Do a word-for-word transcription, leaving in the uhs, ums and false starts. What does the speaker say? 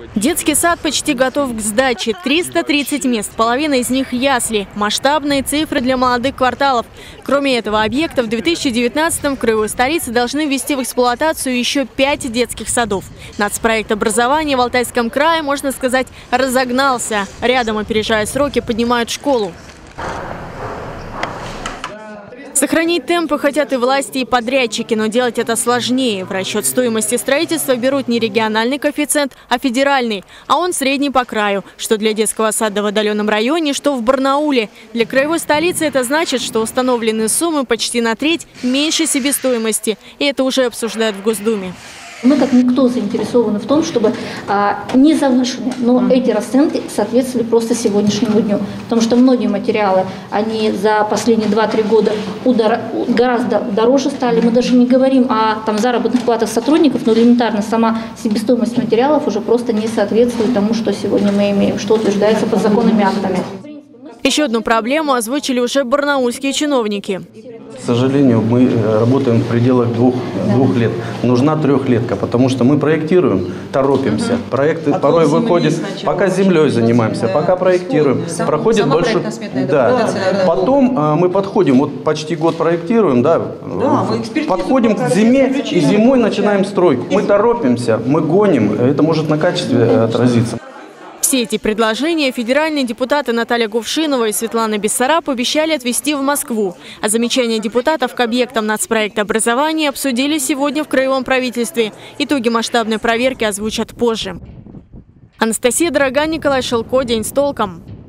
Детский сад почти готов к сдаче. триста тридцать мест, половина из них ясли. Масштабные цифры для молодых кварталов. Кроме этого объекта, в две тысячи девятнадцатом в краевой столице должны ввести в эксплуатацию еще пять детских садов. Нацпроект образования в Алтайском крае, можно сказать, разогнался. Рядом, опережая сроки, поднимают школу. Сохранить темпы хотят и власти, и подрядчики, но делать это сложнее. В расчет стоимости строительства берут не региональный коэффициент, а федеральный, а он средний по краю, что для детского сада в отдаленном районе, что в Барнауле. Для краевой столицы это значит, что установленные суммы почти на треть меньше себестоимости, и это уже обсуждают в Госдуме. Мы, как никто, заинтересованы в том, чтобы а, не завышены, но mm. эти расценки соответствовали просто сегодняшнему дню. Потому что многие материалы, они за последние два-три года удар, гораздо дороже стали. Мы даже не говорим о там, заработных платах сотрудников, но элементарно сама себестоимость материалов уже просто не соответствует тому, что сегодня мы имеем, что утверждается подзаконными актами. Еще одну проблему озвучили уже барнаульские чиновники. К сожалению, мы работаем в пределах двух, двух лет. Нужна трехлетка, потому что мы проектируем, торопимся. Проекты а порой выходят, пока землей занимаемся, да. пока проектируем. Сам, Проходит больше... Да. Да. Потом да. мы подходим, вот почти год проектируем, да, да подходим к зиме и зимой начинаем стройку. Мы торопимся, мы гоним, это может на качестве отразиться. Все эти предложения федеральные депутаты Наталья Кувшинова и Светлана Бессараб обещали отвезти в Москву. А замечания депутатов к объектам нацпроекта образования обсудили сегодня в краевом правительстве. Итоги масштабной проверки озвучат позже. Анастасия Дорога, Николай Шелко. День с толком.